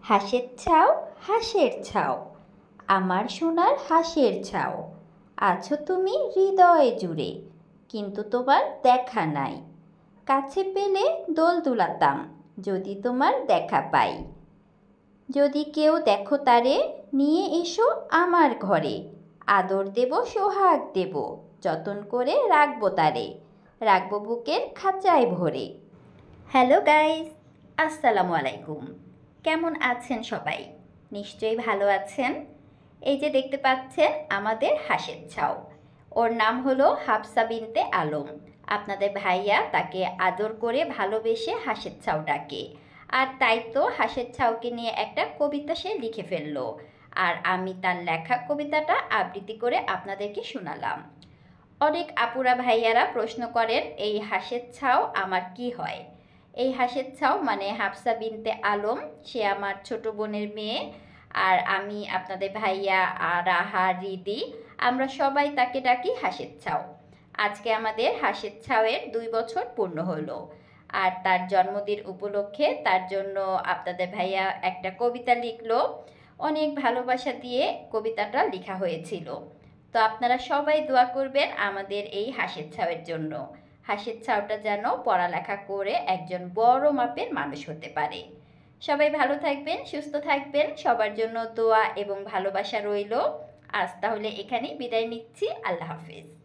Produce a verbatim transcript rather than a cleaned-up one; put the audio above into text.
হাঁসের ছাও হাঁসের ছাও, আমার সোনার হাঁসের ছাও, আছো তুমি হৃদয়ে জুড়ে, কিন্তু তোমার দেখা নাই। কাছে পেলে দোল দুলাতাম, যদি তোমার দেখা পাই। যদি কেউ দেখো তারে, নিয়ে এসো আমার ঘরে, আদর দেব সোহাগ দেব, যতন করে রাখবো তারে, রাখবো বুকের খাঁচায় ভরে। হ্যালো গাইস, আসসালামু আলাইকুম। কেমন আছেন সবাই? নিশ্চয়ই ভালো আছেন। এই যে দেখতে পাচ্ছেন আমাদের হাঁসের ছাও, ওর নাম হলো হাফসা বিনতে আলম। আপনাদের ভাইয়া তাকে আদর করে ভালোবেসে হাঁসের ছাও ডাকে, আর তাই তো হাঁসের ছাউকে নিয়ে একটা কবিতা সে লিখে ফেললো, আর আমি তার লেখা কবিতাটা আবৃত্তি করে আপনাদেরকে শোনালাম। অনেক আপুরা ভাইয়ারা প্রশ্ন করেন, এই হাঁসের ছাও আমার কি হয়? এই হাঁসের ছাও মানে হাফসা বিনতে আলম, সে আমার ছোট বোনের মেয়ে, আর আমি আপনাদের ভাইয়া আর রাহা রিদি, আমরা সবাই তাকে ডাকি হাঁসের ছাও। আজকে আমাদের হাঁসের ছাওয়ের দুই বছর পূর্ণ হলো, আর তার জন্মদিন উপলক্ষে তার জন্য আপনাদের ভাইয়া একটা কবিতা লিখলো। অনেক ভালোবাসা দিয়ে কবিতাটা লেখা হয়েছিল। তো আপনারা সবাই দোয়া করবেন আমাদের এই হাঁসের ছাওয়ের জন্য, হাঁসের ছাওটা যেন পড়ালেখা করে একজন বড় মাপের মানুষ হতে পারে। সবাই ভালো থাকবেন, সুস্থ থাকবেন, সবার জন্য দোয়া এবং ভালোবাসা রইল। আজ তাহলে এখানেই বিদায় নিচ্ছি। আল্লাহ হাফেজ।